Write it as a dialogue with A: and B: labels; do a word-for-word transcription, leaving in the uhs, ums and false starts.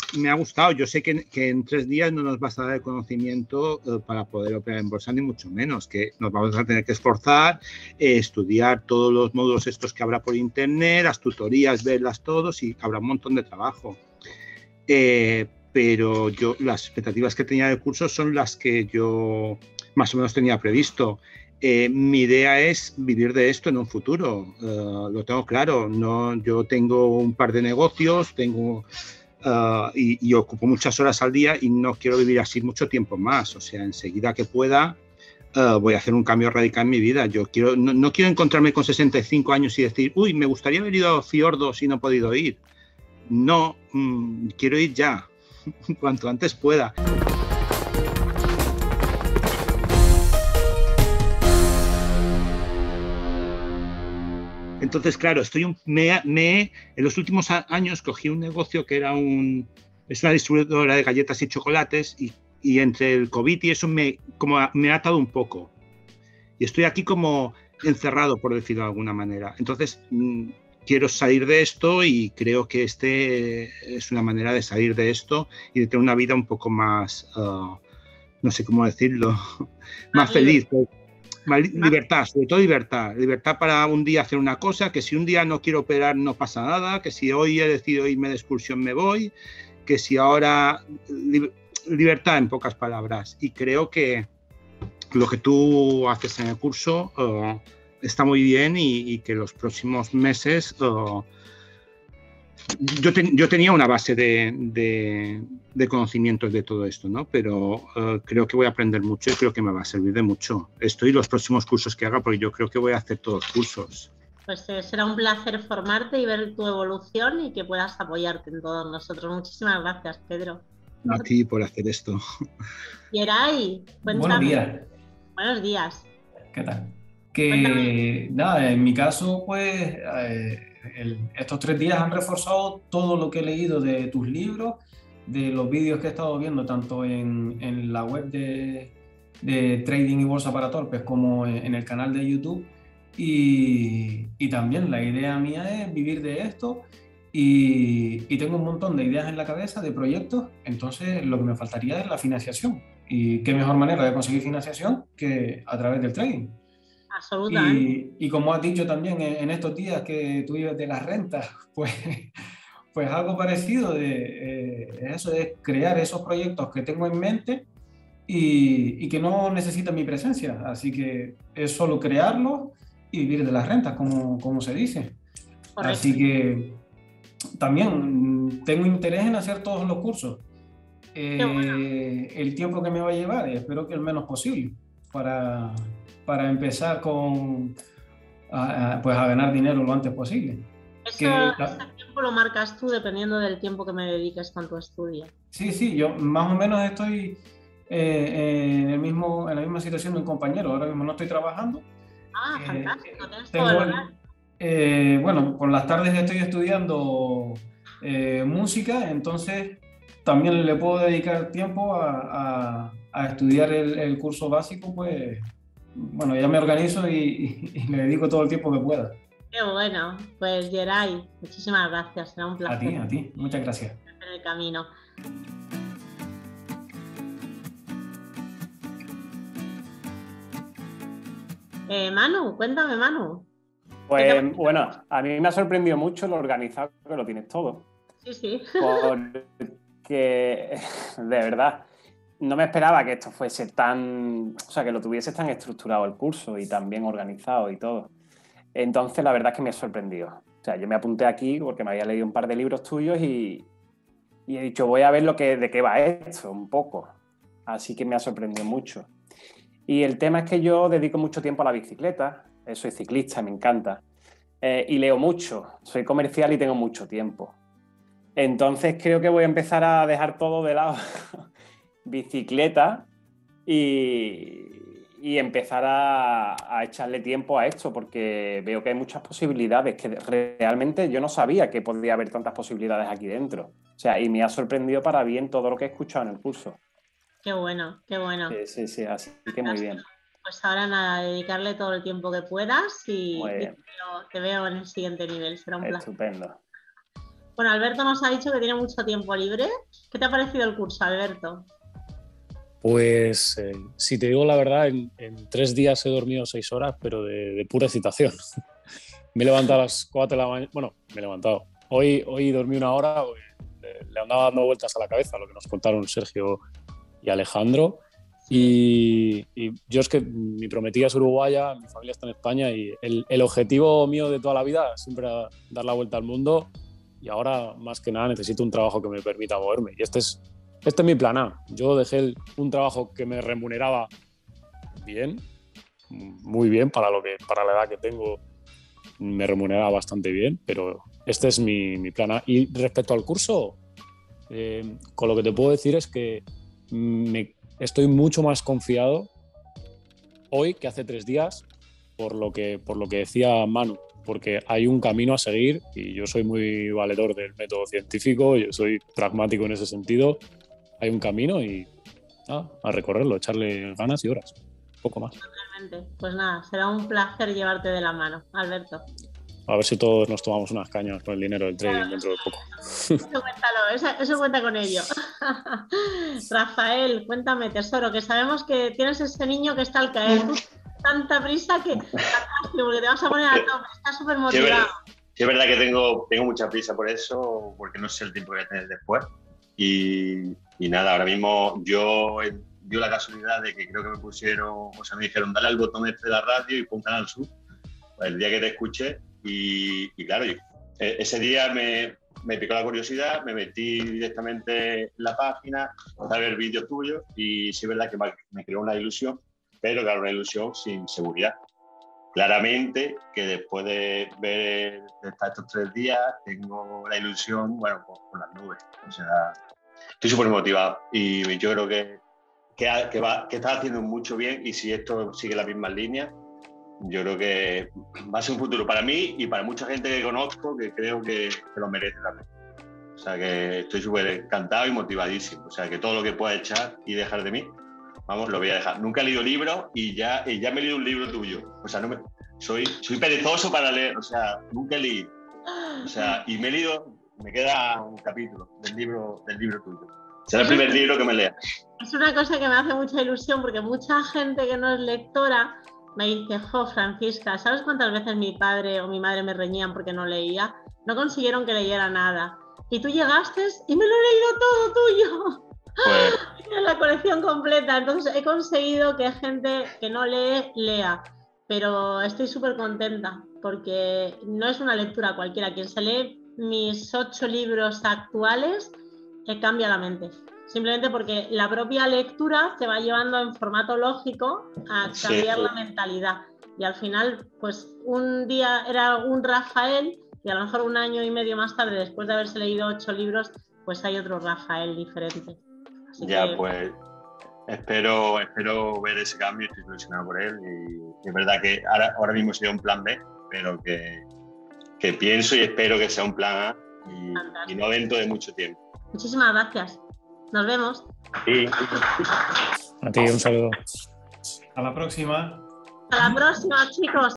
A: me ha gustado. Yo sé que, que en tres días no nos vas a dar el conocimiento eh, para poder operar en bolsa, ni mucho menos, que nos vamos a tener que esforzar, eh, estudiar todos los módulos estos que habrá por internet, las tutorías, verlas todos, y habrá un montón de trabajo. Eh, pero yo, las expectativas que tenía del curso son las que yo más o menos tenía previsto. Eh, mi idea es vivir de esto en un futuro, uh, lo tengo claro. No, yo tengo un par de negocios, tengo uh, y, y ocupo muchas horas al día y no quiero vivir así mucho tiempo más. O sea, enseguida que pueda uh, voy a hacer un cambio radical en mi vida. Yo quiero, no, no quiero encontrarme con sesenta y cinco años y decir, uy, me gustaría haber ido a Fiordos y no he podido ir. No, mmm, quiero ir ya, cuanto antes pueda. Entonces, claro, estoy un, me, me, en los últimos años cogí un negocio que era un, es una distribuidora de galletas y chocolates, y, y entre el COVID y eso me, como me ha atado un poco. Y estoy aquí como encerrado, por decirlo de alguna manera. Entonces, mmm, quiero salir de esto y creo que este es una manera de salir de esto y de tener una vida un poco más, uh, no sé cómo decirlo, más feliz. Libertad, sobre todo libertad. Libertad para un día hacer una cosa, que si un día no quiero operar no pasa nada, que si hoy he decidido irme de excursión me voy, que si ahora... Li- libertad en pocas palabras. Y creo que lo que tú haces en el curso uh, está muy bien y, y que los próximos meses... Uh, Yo, ten, yo tenía una base de, de, de conocimientos de todo esto, ¿no? Pero uh, creo que voy a aprender mucho y creo que me va a servir de mucho esto y los próximos cursos que haga, porque yo creo que voy a hacer todos los cursos.
B: Pues eh, será un placer formarte y ver tu evolución y que puedas apoyarte en todos nosotros. Muchísimas gracias, Pedro.
A: A ti por hacer esto.
B: Yeray, cuéntame.
C: Buenos días.
B: Buenos días.
C: ¿Qué tal? Que nada, en mi caso, pues eh, el, estos tres días han reforzado todo lo que he leído de tus libros, de los vídeos que he estado viendo tanto en, en la web de, de Trading y Bolsa para Torpes como en, en el canal de YouTube. Y, y también la idea mía es vivir de esto y, y tengo un montón de ideas en la cabeza, de proyectos. Entonces lo que me faltaría es la financiación. Y qué mejor manera de conseguir financiación que a través del trading.
B: Absolutamente.
C: Y, y como has dicho también en, en estos días que tú vives de las rentas, pues, pues algo parecido de eh, eso, es crear esos proyectos que tengo en mente y, y que no necesitan mi presencia. Así que es solo crearlos y vivir de las rentas, como, como se dice. Correcto. Así que también tengo interés en hacer todos los cursos. Eh, bueno. El tiempo que me va a llevar, espero que el menos posible, para, para empezar con, a, a, pues a ganar dinero lo antes posible.
B: Eso, que, ese tiempo lo marcas tú dependiendo del tiempo que me dediques con tu estudio.
C: Sí, sí, yo más o menos estoy eh, en, el mismo, en la misma situación de un compañero. Ahora mismo no estoy trabajando.
B: Ah, eh, fantástico.
C: Tengo el, eh, bueno, por las tardes estoy estudiando eh, música, entonces también le puedo dedicar tiempo a, a, a estudiar el, el curso básico, pues bueno, ya me organizo y, y, y le dedico todo el tiempo que pueda.
B: Qué bueno, pues Yeray, muchísimas gracias, será un placer.
C: A ti, a ti, muchas gracias.
B: En el camino. Eh, Manu, cuéntame, Manu.
D: Pues bueno, a mí me ha sorprendido mucho lo organizado que lo tienes todo.
B: Sí, sí.
D: Porque, de verdad, no me esperaba que esto fuese tan... O sea, que lo tuviese tan estructurado el curso y tan bien organizado y todo. Entonces, la verdad es que me ha sorprendido. O sea, yo me apunté aquí porque me había leído un par de libros tuyos y, y he dicho, voy a ver lo que, de qué va esto, un poco. Así que me ha sorprendido mucho. Y el tema es que yo dedico mucho tiempo a la bicicleta. Soy ciclista, me encanta. Eh, y leo mucho. Soy comercial y tengo mucho tiempo. Entonces creo que voy a empezar a dejar todo de lado, bicicleta, y, y empezar a, a echarle tiempo a esto, porque veo que hay muchas posibilidades, que realmente yo no sabía que podía haber tantas posibilidades aquí dentro. O sea, y me ha sorprendido para bien todo lo que he escuchado en el curso.
B: Qué bueno, qué bueno.
D: Sí, sí, sí, así que muy bien.
B: Pues ahora nada, dedicarle todo el tiempo que puedas y, y te, veo, te veo en el siguiente nivel, será un placer.
D: Estupendo.
B: Bueno, Alberto nos ha dicho que tiene mucho tiempo libre ¿Qué te ha parecido el curso, Alberto?
E: Pues, eh, si te digo la verdad, en, en tres días he dormido seis horas, pero de, de pura excitación. Me he levantado a las cuatro de la mañana. Bueno, me he levantado. Hoy, hoy dormí una hora, le, le andaba dando vueltas a la cabeza lo que nos contaron Sergio y Alejandro. Y, y yo es que mi prometida es uruguaya, mi familia está en España y el, el objetivo mío de toda la vida es siempre dar la vuelta al mundo y ahora más que nada necesito un trabajo que me permita moverme y este es, este es mi plan A. Yo dejé el, un trabajo que me remuneraba bien, muy bien para, lo que, para la edad que tengo, me remuneraba bastante bien, pero este es mi, mi plan A. Y respecto al curso, eh, con lo que te puedo decir es que me estoy mucho más confiado hoy que hace tres días por lo que, por lo que decía Manu, porque hay un camino a seguir y yo soy muy valedor del método científico, yo soy pragmático en ese sentido. Hay un camino y ah, a recorrerlo, echarle ganas y horas, poco más.
B: Totalmente. Pues nada, será un placer llevarte de la mano, Alberto.
E: A ver si todos nos tomamos unas cañas con el dinero del trading dentro de poco.
B: Eso cuéntalo, eso, eso cuenta con ello. Rafael, cuéntame, tesoro, que sabemos que tienes ese niño que está al caer. Tú, tanta prisa que porque te vas a poner a tope, estás súper motivado.
F: Sí, sí, es verdad que tengo, tengo mucha prisa por eso, porque no sé el tiempo que voy a tener después. Y, y nada, ahora mismo yo dio la casualidad de que creo que me pusieron, o sea, me dijeron, dale al botón este de la radio y pon Canal Sur. El día que te escuché. Y, y claro, yo, ese día me, me picó la curiosidad, me metí directamente en la página, empecé a ver vídeos tuyos y sí es verdad que me, me creó una ilusión, pero claro, una ilusión sin seguridad. Claramente que después de ver de estar estos tres días tengo la ilusión, bueno, por, por las nubes. O sea, estoy súper motivado y yo creo que, que, que, va, que estás haciendo mucho bien y si esto sigue las mismas líneas, yo creo que va a ser un futuro para mí y para mucha gente que conozco que creo que, que lo merece también. O sea que estoy súper encantado y motivadísimo. O sea que todo lo que pueda echar y dejar de mí, vamos, lo voy a dejar. Nunca he leído libros y ya, y ya me he leído un libro tuyo. O sea, no me, soy, soy perezoso para leer. O sea, nunca he leído. O sea, y me he leído, me queda un capítulo del libro, del libro tuyo. Será el primer libro que me lea.
B: Es una cosa que me hace mucha ilusión porque mucha gente que no es lectora me dice, jo, Francisca, ¿sabes cuántas veces mi padre o mi madre me reñían porque no leía? No consiguieron que leyera nada. Y tú llegaste y me lo he leído todo tuyo. Pues... la colección completa. Entonces he conseguido que gente que no lee, lea. Pero estoy súper contenta porque no es una lectura cualquiera. Quien se lee mis ocho libros actuales, eh, cambia la mente. Simplemente porque la propia lectura te va llevando en formato lógico a cambiar sí, sí. la mentalidad. Y al final, pues un día era un Rafael y a lo mejor un año y medio más tarde, después de haberse leído ocho libros, pues hay otro Rafael diferente. Así
F: ya,
B: que...
F: pues espero, espero ver ese cambio, estoy ilusionado por él. Y es verdad que ahora, ahora mismo sería un plan B, pero que, que pienso y espero que sea un plan A y, y no dentro de mucho tiempo.
B: Muchísimas gracias. Nos vemos.
F: Sí.
E: A ti, un saludo.
C: A la próxima.
B: Hasta la próxima, chicos.